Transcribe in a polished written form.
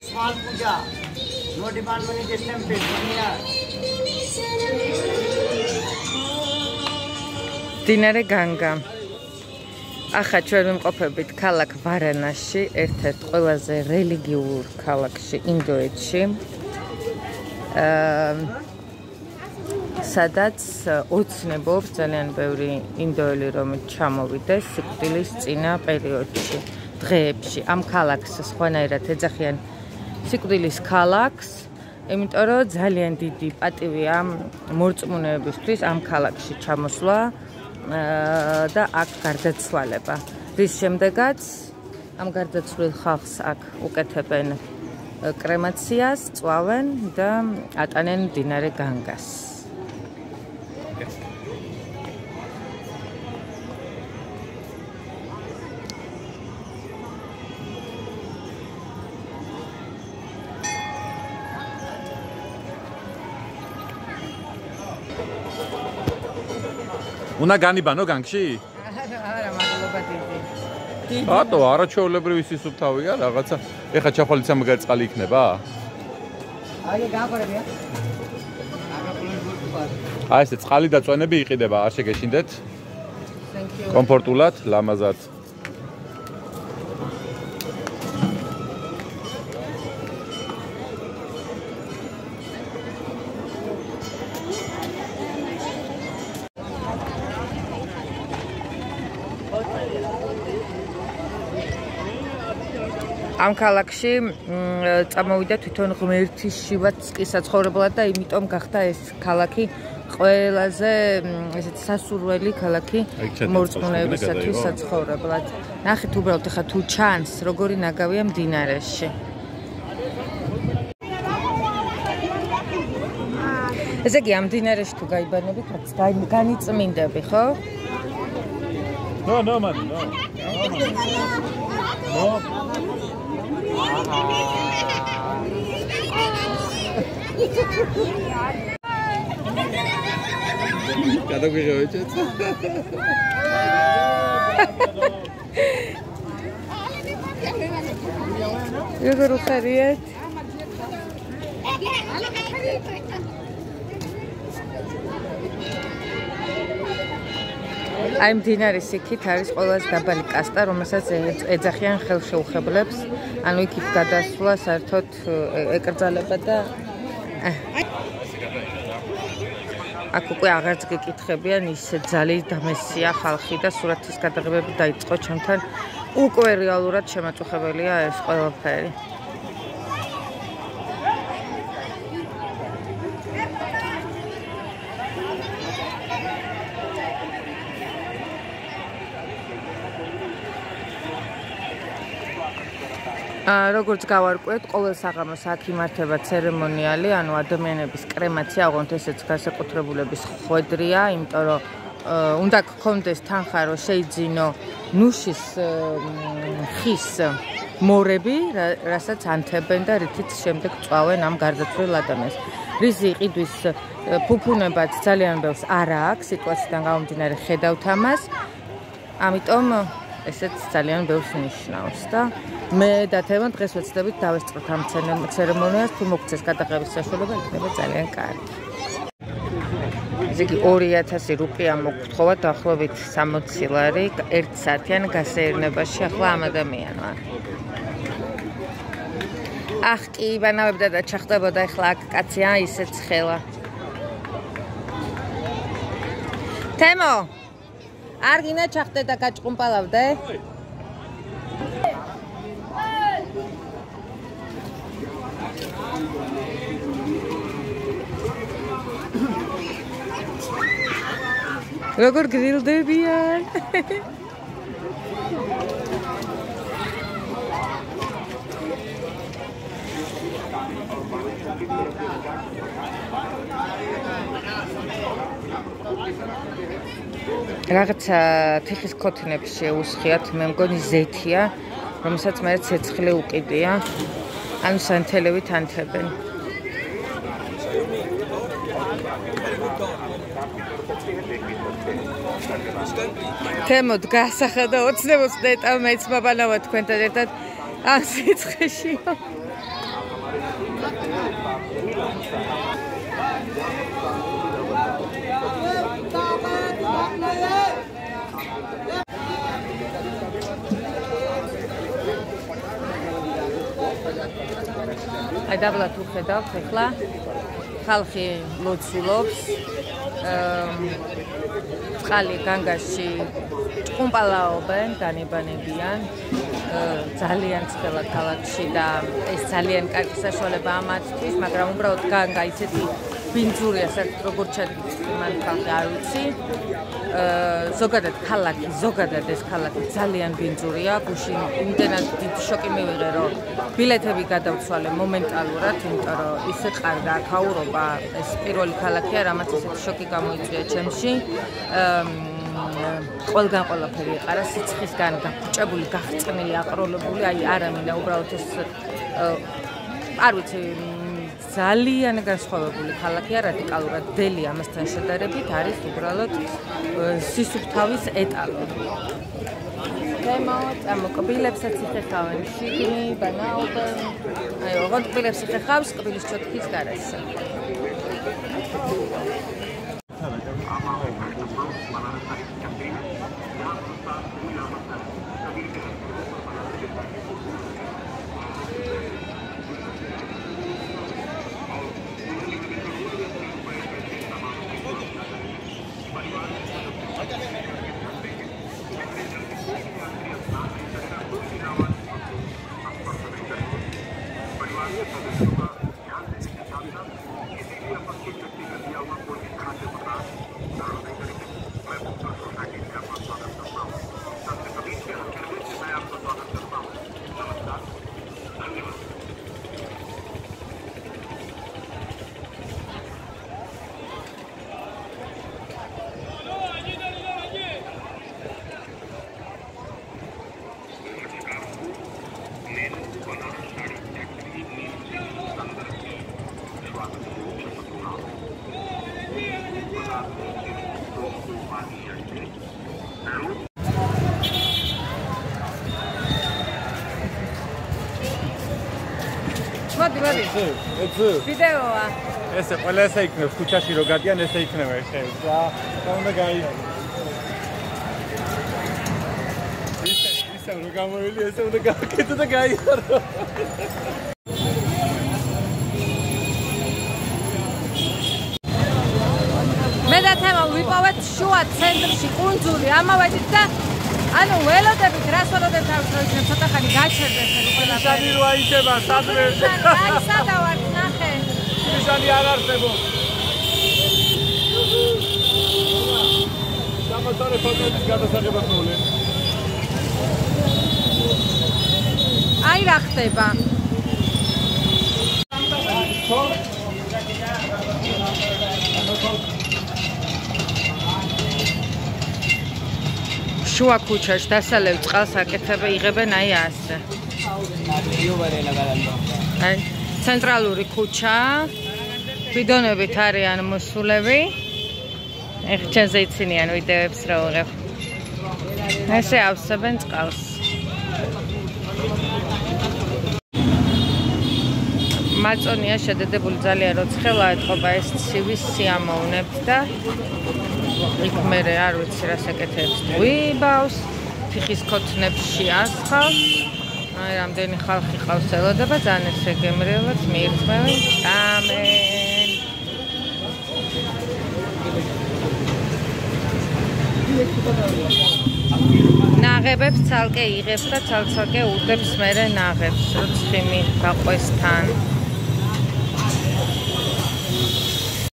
Small puja, no demand money this temple. მდინარე განგა. ახლა ჩვენ ვიმყოფებით ქალაქ ვარანასში, ერთ-ერთ ყველაზე რელიგიურ ქალაქში ინდუეთში. სადაც ოცნებობს ძალიან ბევრი ინდოელი, რომ ჩამოვიდეს სიკვდილის წინა პერიოდში, დღეებში. ამ ქალაქს სხვანაირად ეძახიან სიკვდილის ქალაქს, იმიტომ რომ ძალიან დიდი პატივია მორწმუნეებისთვის ამ ქალაქში ჩამოსვლა და აქ გარდაცვალება. რის შემდეგაც ამ გარდაცვლილ ხალხს აქ უკეთებენ კრემაციას, წვავენ და ატანენ მდინარე განგას. უნდა განიბანო განგში? არა, მადლობა დიდი. ატო, არაჩვეულებრივი სისუფთავია რაღაცა. ეხა ჩახვალიც ამაგარი წყალი იქნება? აი, გაყურებია. აი, ესე წყალი დაწვენები იყიდება, არ შეგეშინდეთ? კომფორტულად, ლამაზად. ამ ქალაქში წამოვიდა თვითონ ღმერთის შივაცკი საცხოვრებლად და იმიტომ გახდა ეს ქალაქი ყველაზე ესეთ სასურველი ქალაქი მორწმუნეებისათვის საცხოვრებლად. ნახეთ უბრალოდ ახლა თუ ჩანს როგორი ნაგავია მდინარეში. ესე იგი ამ მდინარეში თუ გაიბანებით, განიწმინდები, ხო? No, man, no. No. Cada vez eu te როგორ ხარიეთ? აი მდინარის იქით არის ყველაზე დაბალი კასტა, რომელსაც ეძახიან ხელშეუხებლებს, ანუ იქით გადასვლა საერთოდ ეკრძალება და აქ უკვე აღარც გეკითხებიან, ისე ძალით დამესია ხალხი და სურათის გადაღებები დაიწყო ჩემთან. უკვე რეალურად შემაწუხებელია ეს ყველაფერი. როგორც გავარკვევთ, ყოველ საღამოს აქ იმართება ცერემონიალი, ანუ ადამიანების კრემაცია, ოღონდ ესეც განსაკუთრებულების ხვედრია, იმიტომ რომ უნდა გქონდეს თანხა, რომ შეიძინო ნუშის ხის მორები, რასაც ანთებენ და რითიც შემდეგ წვავენ ამ გარდაცვლილ ადამიანს. რიზი ყიდვის ფუფუნებაც ძალიან ბევრს არ აქვს, სიტუაციიდან გამომდინარე ხედავთ ამას, ამიტომ ესეც ძალიან ბევრს ნიშნავს და მე და თემო დღეს ვეცდებით დავესწროთ ამ ცერემონიას, თუ მოგცეს გადაღების საშუალება, იქნება ძალიან კარგი. ესე იგი 2000 რუპია მოგთხოვა დაახლოებით 60 ლარი 1 საათიან გასეირნებაში ახლა ამ ადამიანმა. ახ კი იბანავებდა და ჩახდებოდა ახლა აქ კაცია ისე ცხელა. თემო არ გინდა ჩახდე და გაჭყუმპალავდე? როგორ გრილდებიან? რაღაცა თიხის ქოთნებს შეუსხიათ, მე მგონი ზეთია, რომელსაც მე ცეცხლი უკიდია, ანუ სანთელევით ანთებენ. თემო დგასახა და ოცნებობს ნეტა მეც მაბანავა თქვენთან ერთად ამ სიცხეშიო. აი დაბლა თუ ხედავთ ახლა ხალხი ლოცულობს წყალი განგაში ჭკუმპალაობენ განიბანებიან ძალიან ცხელა ქალაქში და ეს ძალიან კარგი საშუალებაა მათთვის მაგრამ უბრალოდ განგა ისეთი ბინძურია საერთოდ როგორ ჩადგეს მან ხალხი არ ვიცი ზოგადად ეს ქალაქი ძალიან ბინძურია გუშინ იმდენად დიდი შოკი მივიღე რომ ბილეთები გადავცვალე მომენტალურად იმიტომ რომ ისე ყარდა აქაურობა ეს პირველი ქალაქია რამაც ესეთი შოკი გამოიწვია ჩემში ყველგან ყველაფერი ეყარა სიცხისგან გაფუჭებული გახრწნილი აყროლებული აი არამინდა უბრალოდ ეს არ ვიცი ძალიან განსხვავებული ქალაქია რადიკალურად დელი ამასთან შედარებით არის უბრალოდ სისუფთავის ეტალონი. კბილებსაც იხეხავენ შიგნი, იბანავებენ. აი, ოღონდ კბილებს იხეხავს კბილის ჩოთქის გარშე. ვიდეოა. ესე ყველა ესე იქნებს ქუჩაში რო გადიან ესე იქნება ეს ხევი. რა უნდა გაიგო. ისე რო გამოვილი ესე უნდა გავაკეთო და გაიარო. მე და თემა ვიპოვეთ შუა ცენტრში კუნძული ამავედით და ანუ ველოდებით რას ველოდებთ აქვს რომ იქნებ ცოტა ხანი გაჩერდეს ეს ყველაფერი. ისანი რო აიდება სადმე. აი სადა ვარ ნახე. ისანი არ არსებობს. სამოწარე ფოტოების გადასაღებად მოვლენ. აი რა ხდება. შუა ქუჩაში დასალევ წყალს აკეთებენ აი ასე. აი ცენტრალური ქუჩა. ბიდონებით არიან მოსულები. ეხლა ჩემზე იცინიან ვიდეოებს რა ვიღებ. ესე ავსებენ წყალს. მაწონია შედედებული ძალიან როცხელა ეთყობა ეს ცივის სიამოვნებს და იქ მე არ ვიცი რა საკეთებს გვიბავს თიხის ქოთნებში ასხავს აი რამდენი ხალხი ყავს ელოდება ძალიან ესე გემრიელად მიირწმევენ ამენ ნაღებებს ცალკე იღებს და ცალკე უდებს მერე ნაღებს როცხიმი გაყვესთან